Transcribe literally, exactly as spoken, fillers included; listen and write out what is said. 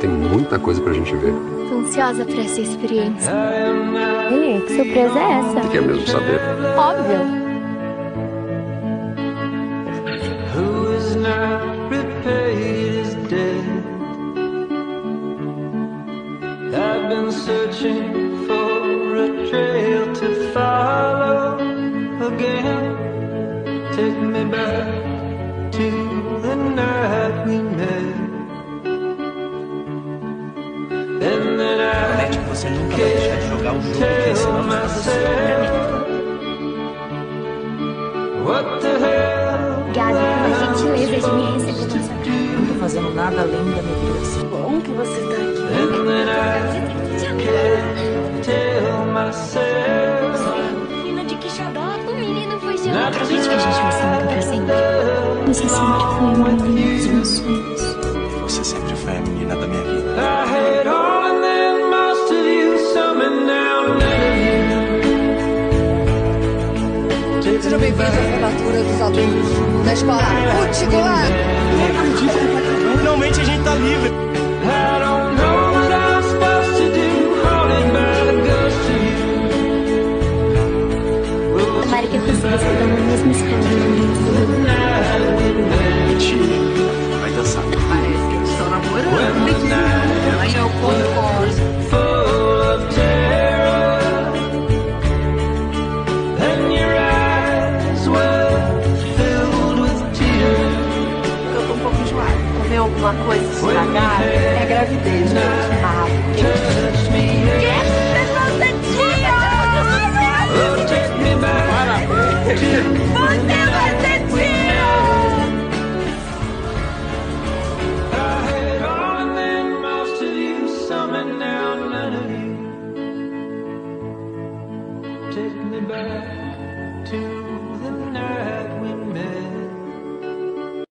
tem muita coisa pra gente ver. Tô ansiosa pra essa experiência. Ei, que surpresa é essa? Quer mesmo saber? Óbvio. I've been searching for a trail to follow again. Take me back to the night we met. And then I Promete que você nunca vai deixar de jogar o jogo, porque senão fica myself, what the hell? Gabi, pela gentileza de me receber na sua casa. Não tô fazendo nada além da minha obrigação. Bom que você tá aqui. And then I can't tell myself. Menina de Quixadá, o menino foi de lá. Acredite que a gente vai ser amiga pra sempre. Você sempre foi uma menina dos meus sonhos. Você sempre foi a menina da minha vida. I had all and then most of you, some and now none of you. Sejam bem-vindos à formatura dos alunos da escola particular. Finalmente a gente tá livre. I don't know what I'm supposed to do, haunted by the ghost of you. Tomara que eu consiga estudar na mesma escola no momento. A gente vai dançar. Parece que eles estão namorando. Aí eu concordo. Full of terror, and your eyes were filled with tears. Eu tô um pouco enjoada. Comer alguma coisa estragada é gravidez, né? Ah, Touch me, oh, take me back to você vai ser tia! I had all and then most of you, some and now none of you. Take me back to